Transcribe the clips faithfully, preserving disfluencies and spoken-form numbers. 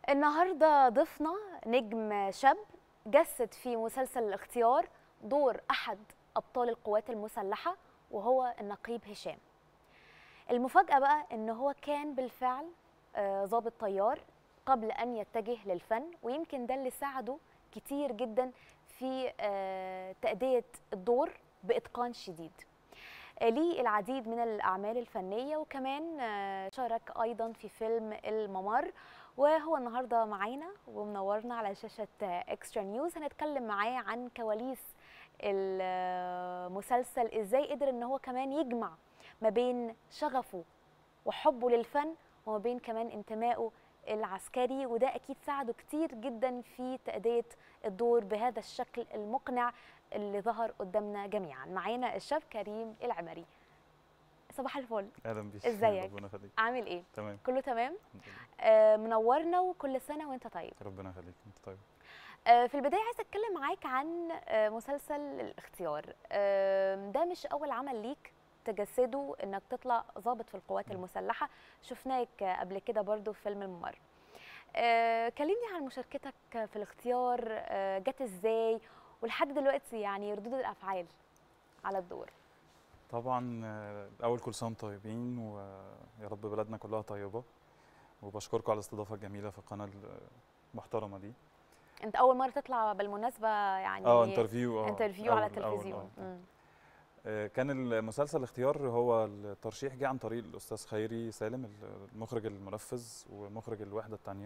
النهارده ضيفنا نجم شاب جسد في مسلسل الاختيار دور أحد أبطال القوات المسلحة وهو النقيب هشام. المفاجأة بقى إن هو كان بالفعل آه، ضابط طيار قبل أن يتجه للفن، ويمكن ده اللي ساعده كتير جدا في آه، تأدية الدور بإتقان شديد. آه، ليه العديد من الأعمال الفنية، وكمان آه، شارك أيضا في فيلم الممر، وهو النهارده معانا ومنورنا على شاشة اكسترا نيوز. هنتكلم معاه عن كواليس المسلسل، ازاي قدر ان هو كمان يجمع ما بين شغفه وحبه للفن وما بين كمان انتمائه العسكري، وده اكيد ساعده كتير جدا في تأدية الدور بهذا الشكل المقنع اللي ظهر قدامنا جميعا. معانا الشاب كريم العمري. صباح الفل. اهلا بيك. ازيك؟ ربنا يخليك. عامل ايه؟ تمام كله تمام؟ الحمد لله. آه منورنا، وكل سنه وانت طيب. ربنا يخليك، انت طيب. آه في البدايه عايزه اتكلم معاك عن آه مسلسل الاختيار. آه ده مش اول عمل ليك تجسده انك تطلع ضابط في القوات م. المسلحه، شفناك قبل كده برضو في فيلم الممر. آه كلمني عن مشاركتك في الاختيار، آه جت ازاي ولحد دلوقتي يعني ردود الافعال على الدور. طبعا آه، الاول كل سنه وانتم طيبين، ويا رب بلدنا كلها طيبه، وبشكركم على الاستضافه الجميله في القناه المحترمه دي. انت اول مره تطلع بالمناسبه اه يعني انترفيو اه انترفيو على اول اول التلفزيون. اه آه، كان المسلسل الاختيار هو الترشيح جه عن طريق الاستاذ خيري سالم، المخرج المنفذ ومخرج الوحده الثانيه.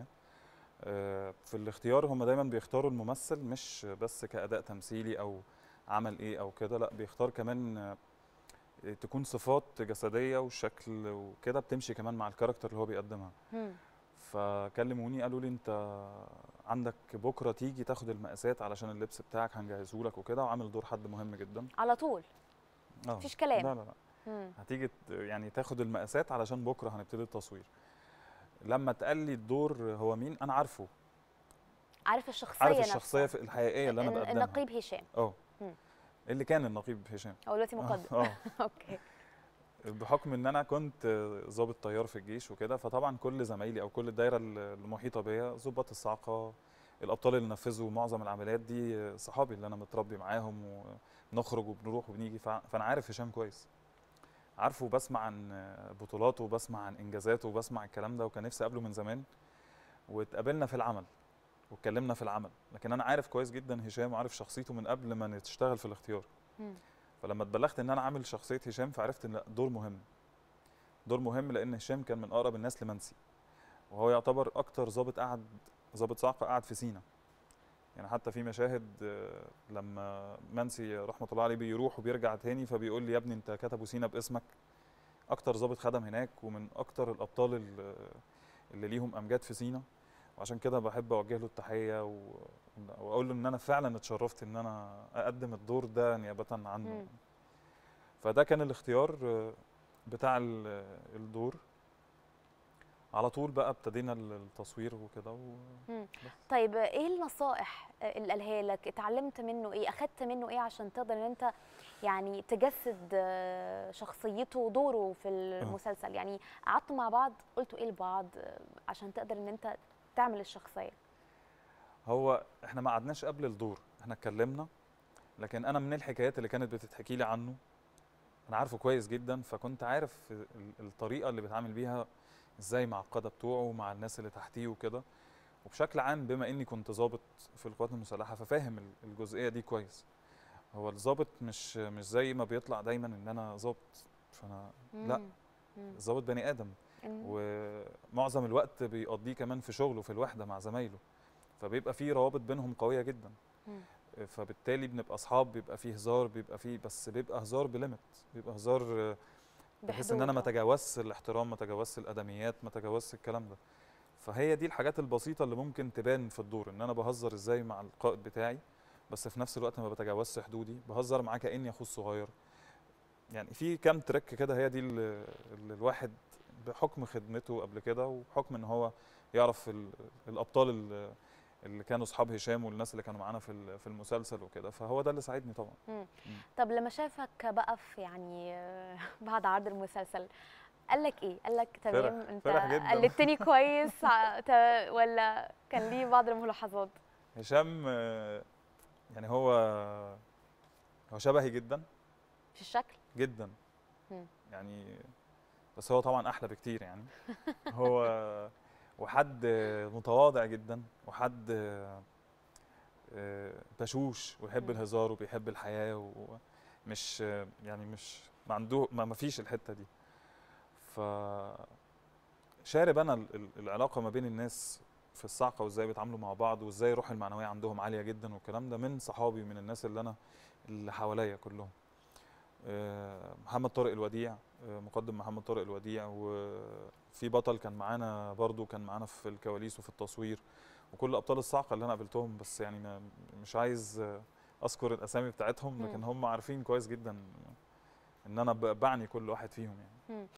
في الاختيار هم دايما بيختاروا الممثل مش بس كأداء تمثيلي او عمل ايه او كده، لا بيختار كمان آه، تكون صفات جسديه وشكل وكده بتمشي كمان مع الكاركتر اللي هو بيقدمها. مم. فكلموني قالوا لي انت عندك بكره تيجي تاخد المقاسات علشان اللبس بتاعك هنجهزه لك وكده، وعامل دور حد مهم جدا. على طول اه مفيش كلام. لا لا لا مم. هتيجي ت- يعني تاخد المقاسات علشان بكره هنبتدي التصوير. لما اتقال لي الدور هو مين، انا عارفه، عارف الشخصيه عارف نفسها. الشخصيه في الحقيقيه اللي انا الن- بقدمها. النقيب هشام. اه مم. اللي كان النقيب هشام. هو دلوقتي اه مقدم. اه اوكي. بحكم ان انا كنت ضابط طيار في الجيش وكده، فطبعا كل زمايلي او كل الدايره المحيطه بيا ضباط الصاعقه، الابطال اللي نفذوا معظم العمليات دي صحابي اللي انا متربي معاهم، ونخرج وبنروح وبنيجي. فع- فانا عارف هشام كويس، عارفه وبسمع عن بطولاته وبسمع عن انجازاته وبسمع الكلام ده، وكان نفسي اقابله من زمان. واتقابلنا في العمل واتكلمنا في العمل، لكن انا عارف كويس جدا هشام وعارف شخصيته من قبل ما نشتغل في الاختيار. مم. فلما اتبلغت ان انا عامل شخصيه هشام فعرفت ان لا، دور مهم، دور مهم، لان هشام كان من اقرب الناس لمنسي، وهو يعتبر اكتر ضابط قعد، ضابط صاعقه قعد في سينا. يعني حتى في مشاهد آه، لما منسي رحمه الله عليه بيروح وبيرجع تاني فبيقول لي يا ابني انت كتبوا سينا باسمك. اكتر ضابط خدم هناك، ومن اكتر الابطال ال- اللي ليهم امجاد في سينا. وعشان كده بحب اوجه له التحيه و... واقول له ان انا فعلا اتشرفت ان انا اقدم الدور ده نيابه عنه. مم. فده كان الاختيار آه، بتاع ال- الدور. على طول بقى ابتدينا التصوير وكده و... مم. طيب ايه النصائح اللي قالها لك؟ اتعلمت منه ايه؟ اخدت منه ايه عشان تقدر ان انت يعني تجسد آه، شخصيته ودوره في المسلسل؟ يعني قعدتوا مع بعض قلتوا ايه لبعض آه، عشان تقدر ان انت تعمل الشخصيه؟ هو احنا ما قعدناش قبل الدور، احنا اتكلمنا، لكن انا من الحكايات اللي كانت بتتحكي لي عنه انا عارفه كويس جدا، فكنت عارف ال- الطريقه اللي بيتعامل بيها ازاي مع القاده بتوعه ومع الناس اللي تحتيه وكده. وبشكل عام بما اني كنت ضابط في القوات المسلحه ففاهم ال- الجزئيه دي كويس. هو الضابط مش مش زي ما بيطلع دايما ان انا ضابط، فانا لا، مم. مم. الضابط بني ادم، مم. ومعظم الوقت بيقضيه كمان في شغله في الوحده مع زمايله، فبيبقى في روابط بينهم قويه جدا. مم. فبالتالي بنبقى اصحاب، بيبقى فيه هزار، بيبقى فيه، بس بيبقى هزار بليمت، بيبقى هزار آه، بحيث ان انا بحدود. ما اه. اتجاوزش الاحترام، ما اتجاوزش الادميات، ما اتجاوزش الكلام ده. فهي دي الحاجات البسيطه اللي ممكن تبان في الدور، ان انا بهزر ازاي مع القائد بتاعي، بس في نفس الوقت ما بتجاوزش حدودي، بهزر معاه كاني اخوه الصغير. يعني في كام تريك كده، هي دي اللي اللي الواحد بحكم خدمته قبل كده وبحكم ان هو يعرف ال- الابطال ال- اللي كانوا اصحاب هشام والناس اللي كانوا معانا في ال- في المسلسل وكده، فهو ده اللي ساعدني طبعا. مم. مم. طب لما شافك بقى في يعني آه، بعد عرض المسلسل، قال لك ايه؟ قال لك تمام فرح انت فرح جدا. قلدتني كويس ع- ت- ولا كان ليه بعض الملاحظات؟ هشام آه، يعني هو هو شبهي جدا في الشكل؟ جدا مم. يعني، بس هو طبعا احلى بكتير يعني. هو وحد متواضع جدا، وحد آه، بشوش ويحب مم. الهزار وبيحب الحياة، ومش يعني مش ما عنده ما ما فيش الحتة دي. ف شارب انا ال- ال- العلاقة ما بين الناس في الصعقة، وازاي بيتعاملوا مع بعض، وازاي الروح المعنوية عندهم عالية جدا، والكلام ده من صحابي ومن الناس اللي انا اللي حواليا كلهم. آه، محمد طارق الوديع، آه، مقدم محمد طارق الوديع، وفي بطل كان معانا برضو، كان معانا في الكواليس وفي التصوير، وكل ابطال الصعقه اللي انا قابلتهم، بس يعني ما مش عايز آه، اذكر الاسامي بتاعتهم، مم. لكن هم عارفين كويس جدا ان انا ب- بعني كل واحد فيهم يعني. مم.